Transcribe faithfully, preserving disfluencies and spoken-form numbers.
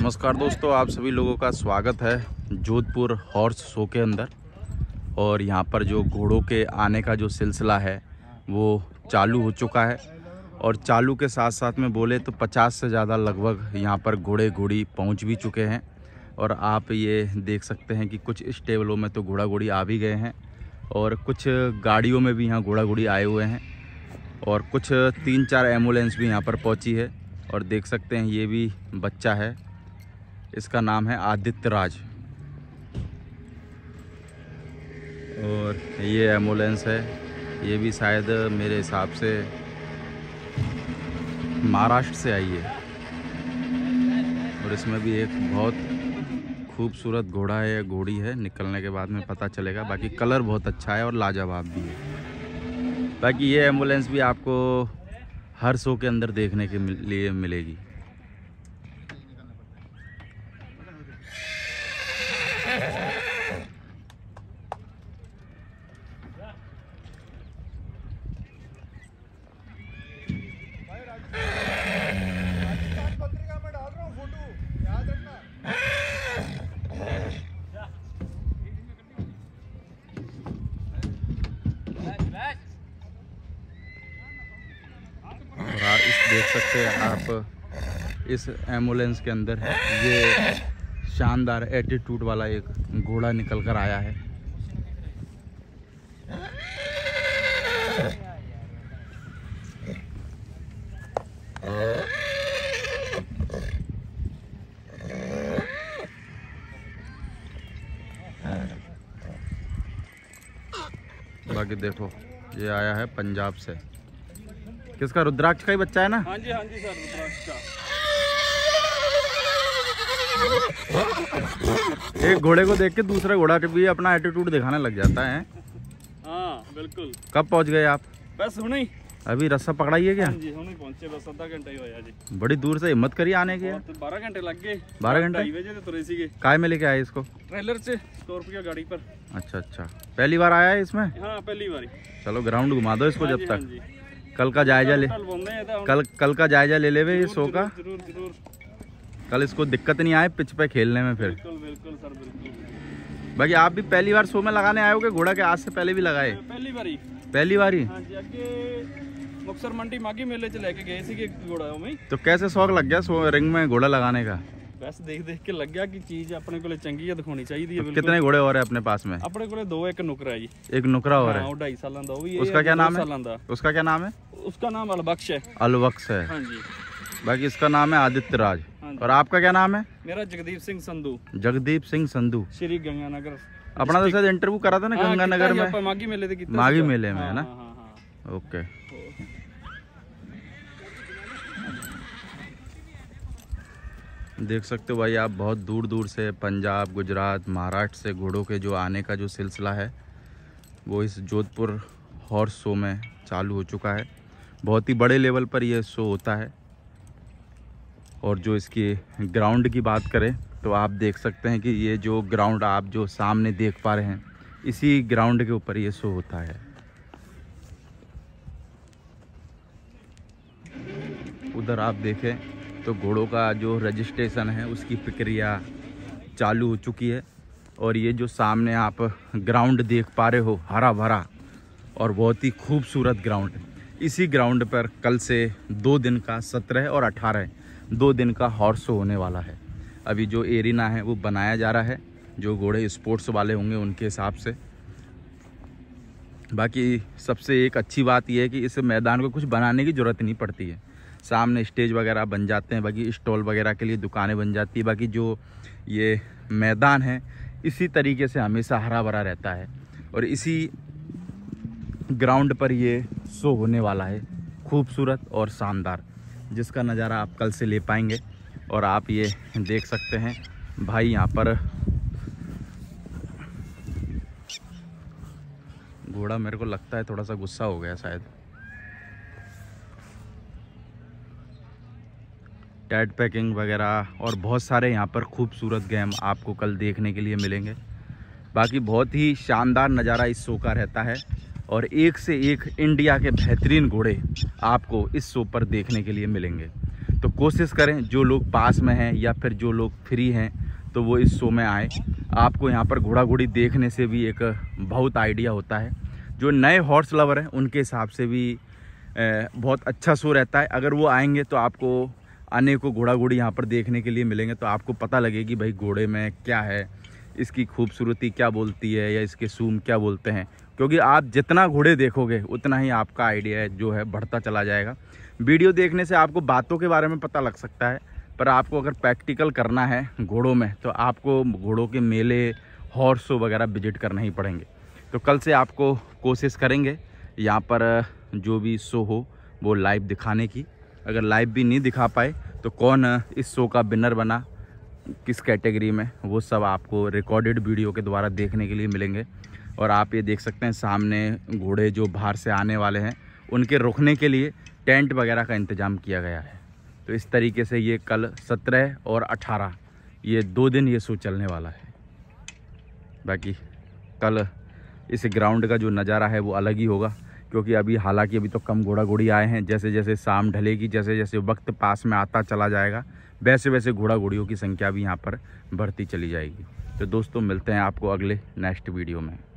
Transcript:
नमस्कार दोस्तों, आप सभी लोगों का स्वागत है जोधपुर हॉर्स शो के अंदर। और यहाँ पर जो घोड़ों के आने का जो सिलसिला है वो चालू हो चुका है। और चालू के साथ साथ में बोले तो पचास से ज़्यादा लगभग यहाँ पर घोड़े घोड़ी पहुँच भी चुके हैं। और आप ये देख सकते हैं कि कुछ स्टेबलों में तो घोड़ा घोड़ी आ भी गए हैं और कुछ गाड़ियों में भी यहाँ घोड़ा घोड़ी आए हुए हैं। और कुछ तीन चार एम्बुलेंस भी यहाँ पर पहुँची है। और देख सकते हैं ये भी बच्चा है, इसका नाम है आदित्य राज। और ये एम्बुलेंस है, ये भी शायद मेरे हिसाब से महाराष्ट्र से आई है। और इसमें भी एक बहुत खूबसूरत घोड़ा है या घोड़ी है, निकलने के बाद में पता चलेगा। बाकी कलर बहुत अच्छा है और लाजवाब भी है। बाकी ये एम्बुलेंस भी आपको हर शो के अंदर देखने के लिए मिलेगी। और आप इस देख सकते हैं आप इस एम्बुलेंस के अंदर ये शानदार एटीट्यूड वाला एक घोड़ा निकल कर आया है। बाकी देखो ये आया है पंजाब से। किसका? रुद्राक्ष का ही बच्चा है ना? हाँ जी हाँ जी सर, रुद्राक्ष का। एक घोड़े को देख के दूसरा घोड़ा भी अपना एटीट्यूड दिखाने लग जाता है। हाँ बिल्कुल। कब पहुंच गए आप? बस हुने ही अभी रस्सा पकड़ाई है क्या? हाँ जी हुने पहुंचे, बस आधा घंटा ही होया जी। बड़ी दूर से हिम्मत करी आने की। बारह घंटे लग गए। बारह घंटे ढाई बजे तुरे सीगे। काय में लेके आए इसको? ट्रेलर से स्कॉर्पियो गाड़ी पर। अच्छा अच्छा, पहली बार आया है इसमें? हाँ पहली बारी। चलो ग्राउंड घुमा दो इसको जब हाँ तक। कल का जायजा ले कल कल का जायजा ले ले ये शो का। जरूर जरूर। कल इसको दिक्कत नहीं आए पिच पे खेलने में फिर। बिल्कुल बिल्कुल सर बिल्कुल। बाकी आप भी पहली बार शो में लगाने आए हो कि घोड़ा के आज से पहले भी लगाए? पहली बारी। पहली बारी। हाँ जी, अगे मुक्तसर मंडी मागी मेले च लेके गए सी घोड़ा में। तो कैसे शौक लग गया सो रिंग में घोड़ा लगाने का? बस देख देख के लग गया कि चीज अपने को चंगी है, दिखानी चाहिए। तो कितने घोड़े और है अपने पास में? अपने को दो, एक नुकरा है जी। एक नुकरा और है? ढाई साल का। उसका क्या नाम है? उसका क्या नाम है? उसका नाम अलबख्श है। अलबख्श है। हाँ जी। बाकी इसका नाम है आदित्य राज। और आपका क्या नाम है? मेरा जगदीप सिंह संधू। जगदीप सिंह संधू। श्री गंगानगर। अपना तो शायद इंटरव्यू करा था ना गंगानगर में? मागी मेले में। मागी मेले में है ना? ओके। देख सकते हो भाई आप, बहुत दूर दूर से पंजाब, गुजरात, महाराष्ट्र से घोड़ों के जो आने का जो सिलसिला है वो इस जोधपुर हॉर्स शो में चालू हो चुका है। बहुत ही बड़े लेवल पर यह शो होता है। और जो इसकी ग्राउंड की बात करें तो आप देख सकते हैं कि ये जो ग्राउंड आप जो सामने देख पा रहे हैं, इसी ग्राउंड के ऊपर ये शो होता है। उधर आप देखें तो घोड़ों का जो रजिस्ट्रेशन है उसकी प्रक्रिया चालू हो चुकी है। और ये जो सामने आप ग्राउंड देख पा रहे हो, हरा भरा और बहुत ही खूबसूरत ग्राउंड, इसी ग्राउंड पर कल से दो दिन का सत्रह और अठारह दो दिन का हॉर्स शो होने वाला है। अभी जो एरिना है वो बनाया जा रहा है, जो घोड़े स्पोर्ट्स वाले होंगे उनके हिसाब से। बाकी सबसे एक अच्छी बात यह है कि इस मैदान को कुछ बनाने की ज़रूरत नहीं पड़ती है। सामने स्टेज वगैरह बन जाते हैं, बाकी स्टॉल वगैरह के लिए दुकानें बन जाती है। बाकी जो ये मैदान है इसी तरीके से हमेशा हरा भरा रहता है। और इसी ग्राउंड पर ये शो होने वाला है, खूबसूरत और शानदार, जिसका नज़ारा आप कल से ले पाएंगे। और आप ये देख सकते हैं भाई, यहाँ पर घोड़ा मेरे को लगता है थोड़ा सा गुस्सा हो गया शायद। टैड पैकिंग वगैरह और बहुत सारे यहाँ पर खूबसूरत गेम आपको कल देखने के लिए मिलेंगे। बाकी बहुत ही शानदार नज़ारा इस शो का रहता है और एक से एक इंडिया के बेहतरीन घोड़े आपको इस शो पर देखने के लिए मिलेंगे। तो कोशिश करें जो लोग पास में हैं या फिर जो लोग फ्री हैं तो वो इस शो में आए। आपको यहाँ पर घोड़ा घोड़ी देखने से भी एक बहुत आइडिया होता है। जो नए हॉर्स लवर हैं उनके हिसाब से भी बहुत अच्छा शो रहता है। अगर वो आएंगे तो आपको अनेकों घोड़ा घोड़ी यहाँ पर देखने के लिए मिलेंगे, तो आपको पता लगेगी भाई घोड़े में क्या है, इसकी खूबसूरती क्या बोलती है या इसके सूम क्या बोलते हैं। क्योंकि आप जितना घोड़े देखोगे उतना ही आपका आइडिया जो है बढ़ता चला जाएगा। वीडियो देखने से आपको बातों के बारे में पता लग सकता है, पर आपको अगर प्रैक्टिकल करना है घोड़ों में तो आपको घोड़ों के मेले, हॉर्स शो वगैरह विजिट करना ही पड़ेंगे। तो कल से आपको कोशिश करेंगे यहाँ पर जो भी शो हो वो लाइव दिखाने की। अगर लाइव भी नहीं दिखा पाए तो कौन इस शो का विनर बना, किस कैटेगरी में, वो सब आपको रिकॉर्डेड वीडियो के द्वारा देखने के लिए मिलेंगे। और आप ये देख सकते हैं सामने घोड़े जो बाहर से आने वाले हैं उनके रुकने के लिए टेंट वगैरह का इंतज़ाम किया गया है। तो इस तरीके से ये कल सत्रह और अठारह ये दो दिन ये शो चलने वाला है। बाकी कल इस ग्राउंड का जो नज़ारा है वो अलग ही होगा, क्योंकि अभी हालांकि अभी तो कम घोड़ा घोड़ी आए हैं। जैसे जैसे शाम ढलेगी, जैसे जैसे वक्त पास में आता चला जाएगा, वैसे वैसे घोड़ा घोड़ियों की संख्या भी यहाँ पर बढ़ती चली जाएगी। तो दोस्तों मिलते हैं आपको अगले नेक्स्ट वीडियो में।